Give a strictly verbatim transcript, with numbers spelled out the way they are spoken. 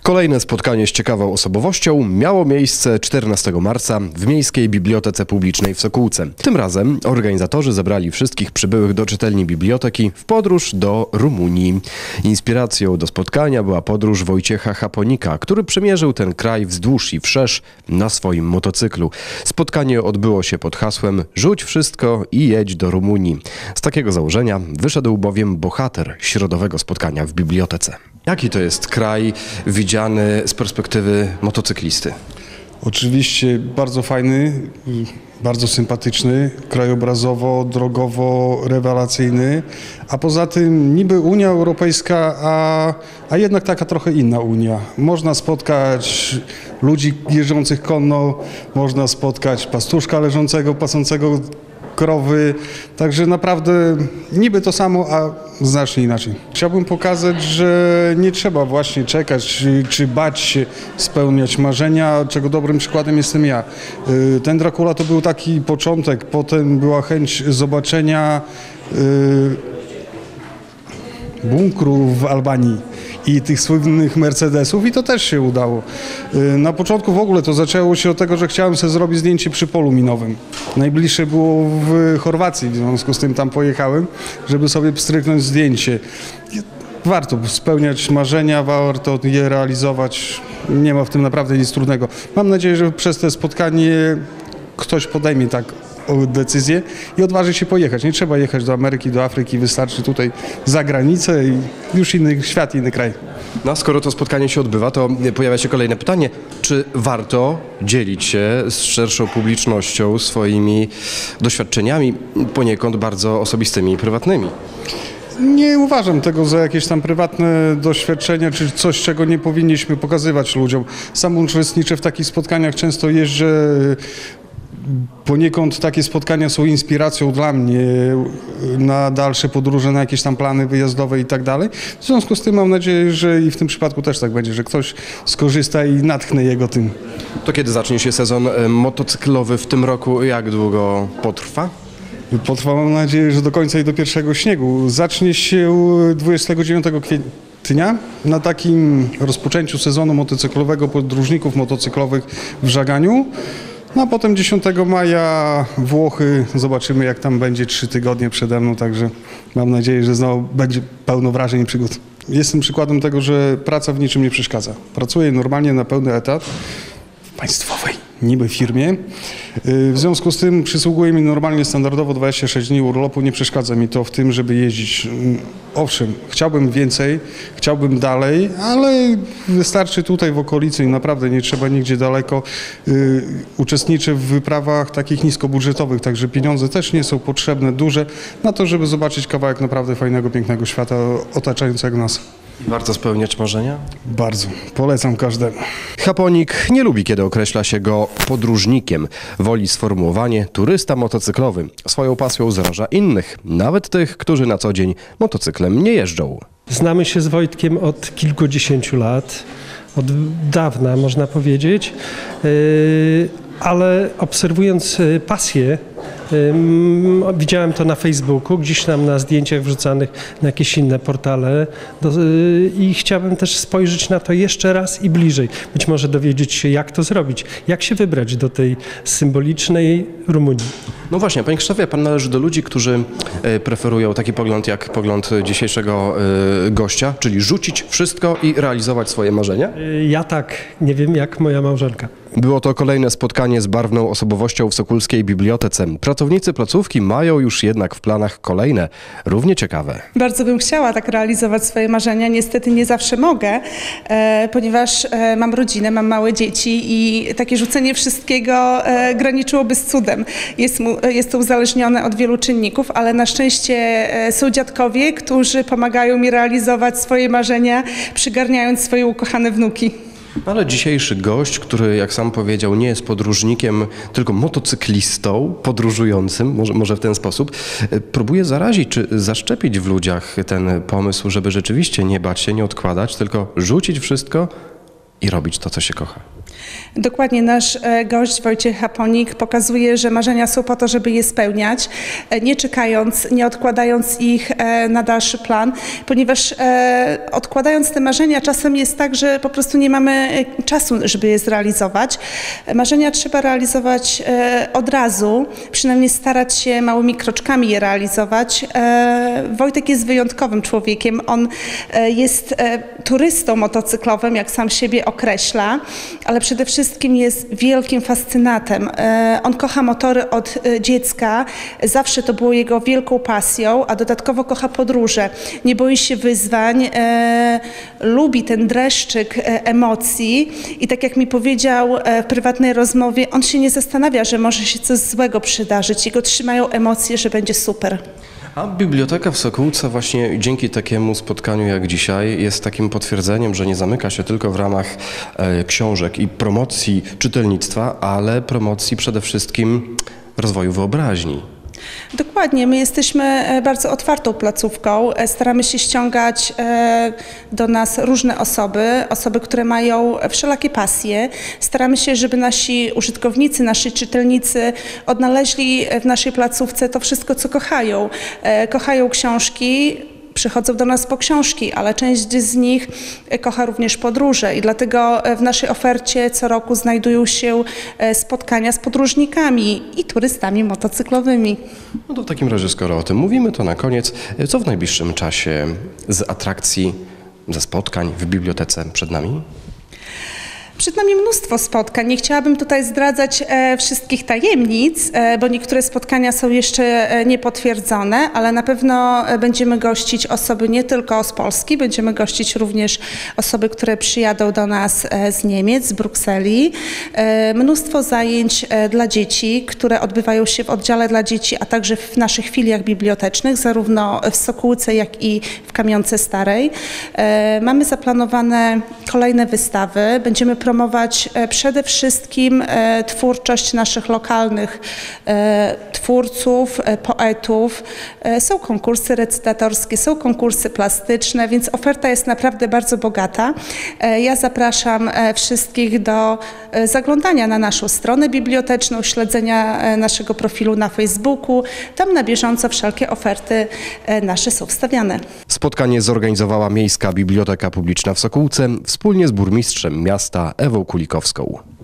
Kolejne spotkanie z ciekawą osobowością miało miejsce czternastego marca w Miejskiej Bibliotece Publicznej w Sokółce. Tym razem organizatorzy zabrali wszystkich przybyłych do czytelni biblioteki w podróż do Rumunii. Inspiracją do spotkania była podróż Wojciecha Chaponika, który przemierzył ten kraj wzdłuż i wszerz na swoim motocyklu. Spotkanie odbyło się pod hasłem „Rzuć wszystko i jedź do Rumunii”. Z takiego założenia wyszedł bowiem bohater środowego spotkania w bibliotece. Jaki to jest kraj widziany z perspektywy motocyklisty? Oczywiście bardzo fajny, bardzo sympatyczny, krajobrazowo, drogowo, rewelacyjny, a poza tym niby Unia Europejska, a, a jednak taka trochę inna Unia. Można spotkać ludzi jeżdżących konno, można spotkać pastuszka leżącego, pasącego krowy, także naprawdę niby to samo, a znacznie inaczej. Chciałbym pokazać, że nie trzeba właśnie czekać, czy, czy bać się spełniać marzenia, czego dobrym przykładem jestem ja. Ten Dracula to był taki początek, potem była chęć zobaczenia bunkru w Albanii i tych słynnych Mercedesów i to też się udało. Na początku w ogóle to zaczęło się od tego, że chciałem sobie zrobić zdjęcie przy polu minowym. Najbliższe było w Chorwacji, w związku z tym tam pojechałem, żeby sobie pstryknąć zdjęcie. Warto spełniać marzenia, warto je realizować. Nie ma w tym naprawdę nic trudnego. Mam nadzieję, że przez to spotkanie ktoś podejmie tak decyzję i odważy się pojechać. Nie trzeba jechać do Ameryki, do Afryki, wystarczy tutaj za granicę i już inny świat, inny kraj. No, skoro to spotkanie się odbywa, to pojawia się kolejne pytanie. Czy warto dzielić się z szerszą publicznością swoimi doświadczeniami, poniekąd bardzo osobistymi i prywatnymi? Nie uważam tego za jakieś tam prywatne doświadczenia, czy coś, czego nie powinniśmy pokazywać ludziom. Sam uczestniczę w takich spotkaniach, często jeżdżę. Poniekąd takie spotkania są inspiracją dla mnie na dalsze podróże, na jakieś tam plany wyjazdowe i tak dalej. W związku z tym mam nadzieję, że i w tym przypadku też tak będzie, że ktoś skorzysta i natchnie jego tym. To kiedy zacznie się sezon motocyklowy w tym roku? Jak długo potrwa? Potrwa, mam nadzieję, że do końca i do pierwszego śniegu. Zacznie się dwudziestego dziewiątego kwietnia na takim rozpoczęciu sezonu motocyklowego podróżników motocyklowych w Żaganiu. No a potem dziesiątego maja Włochy, zobaczymy jak tam będzie, trzy tygodnie przede mną, także mam nadzieję, że znowu będzie pełno wrażeń i przygód. Jestem przykładem tego, że praca w niczym nie przeszkadza. Pracuję normalnie na pełny etat w państwowej niby firmie. W związku z tym przysługuje mi normalnie standardowo dwadzieścia sześć dni urlopu. Nie przeszkadza mi to w tym, żeby jeździć. Owszem, chciałbym więcej, chciałbym dalej, ale wystarczy tutaj w okolicy i naprawdę nie trzeba nigdzie daleko. Uczestniczę w wyprawach takich niskobudżetowych, także pieniądze też nie są potrzebne, duże, na to, żeby zobaczyć kawałek naprawdę fajnego, pięknego świata otaczającego nas. Warto spełniać marzenia? Bardzo. Polecam każdemu. Chaponik nie lubi, kiedy określa się go podróżnikiem. Woli sformułowanie turysta motocyklowy. Swoją pasją zaraża innych, nawet tych, którzy na co dzień motocyklem nie jeżdżą. Znamy się z Wojtkiem od kilkudziesięciu lat, od dawna można powiedzieć, ale obserwując pasję, widziałem to na Facebooku, gdzieś tam na zdjęciach wrzucanych na jakieś inne portale do, i chciałbym też spojrzeć na to jeszcze raz i bliżej. Być może dowiedzieć się, jak to zrobić, jak się wybrać do tej symbolicznej Rumunii. No właśnie, panie Krzysztofie, pan należy do ludzi, którzy preferują taki pogląd jak pogląd dzisiejszego gościa, czyli rzucić wszystko i realizować swoje marzenia? Ja tak, nie wiem jak moja małżonka. Było to kolejne spotkanie z barwną osobowością w Sokólskiej Bibliotece. Pracownicy placówki mają już jednak w planach kolejne, równie ciekawe. Bardzo bym chciała tak realizować swoje marzenia. Niestety nie zawsze mogę, e, ponieważ e, mam rodzinę, mam małe dzieci i takie rzucenie wszystkiego e, graniczyłoby z cudem. Jest, mu, jest to uzależnione od wielu czynników, ale na szczęście e, są dziadkowie, którzy pomagają mi realizować swoje marzenia, przygarniając swoje ukochane wnuki. Ale dzisiejszy gość, który jak sam powiedział nie jest podróżnikiem, tylko motocyklistą, podróżującym, może, może w ten sposób, próbuje zarazić czy zaszczepić w ludziach ten pomysł, żeby rzeczywiście nie bać się, nie odkładać, tylko rzucić wszystko i robić to, co się kocha. Dokładnie, nasz e, gość Wojciech Haponik pokazuje, że marzenia są po to, żeby je spełniać, e, nie czekając, nie odkładając ich e, na dalszy plan, ponieważ e, odkładając te marzenia czasem jest tak, że po prostu nie mamy e, czasu, żeby je zrealizować. E, marzenia trzeba realizować e, od razu, przynajmniej starać się małymi kroczkami je realizować. E, Wojtek jest wyjątkowym człowiekiem, on e, jest e, turystą motocyklowym, jak sam siebie określa, ale przede wszystkim jest wielkim fascynatem. On kocha motory od dziecka, zawsze to było jego wielką pasją, a dodatkowo kocha podróże. Nie boi się wyzwań, e, lubi ten dreszczyk emocji i tak jak mi powiedział w prywatnej rozmowie, on się nie zastanawia, że może się coś złego przydarzyć. Jego trzymają emocje, że będzie super. A biblioteka w Sokółce właśnie dzięki takiemu spotkaniu jak dzisiaj jest takim potwierdzeniem, że nie zamyka się tylko w ramach e, książek i promocji czytelnictwa, ale promocji przede wszystkim rozwoju wyobraźni. Dokładnie, my jesteśmy bardzo otwartą placówką, staramy się ściągać do nas różne osoby, osoby, które mają wszelakie pasje. Staramy się, żeby nasi użytkownicy, nasi czytelnicy odnaleźli w naszej placówce to wszystko, co kochają. Kochają książki, przychodzą do nas po książki, ale część z nich kocha również podróże i dlatego w naszej ofercie co roku znajdują się spotkania z podróżnikami i turystami motocyklowymi. No to w takim razie, skoro o tym mówimy, to na koniec, co w najbliższym czasie z atrakcji, ze spotkań w bibliotece przed nami? Przed nami mnóstwo spotkań. Nie chciałabym tutaj zdradzać e, wszystkich tajemnic, e, bo niektóre spotkania są jeszcze e, niepotwierdzone, ale na pewno będziemy gościć osoby nie tylko z Polski, będziemy gościć również osoby, które przyjadą do nas e, z Niemiec, z Brukseli. E, mnóstwo zajęć e, dla dzieci, które odbywają się w oddziale dla dzieci, a także w naszych filiach bibliotecznych, zarówno w Sokółce, jak i w Kamionce Starej. E, mamy zaplanowane kolejne wystawy. Będziemy promować przede wszystkim twórczość naszych lokalnych twórców, poetów. Są konkursy recytatorskie, są konkursy plastyczne, więc oferta jest naprawdę bardzo bogata. Ja zapraszam wszystkich do zaglądania na naszą stronę biblioteczną, śledzenia naszego profilu na Facebooku. Tam na bieżąco wszelkie oferty nasze są wstawiane. Spotkanie zorganizowała Miejska Biblioteka Publiczna w Sokółce wspólnie z burmistrzem miasta Ewą Kulikowską.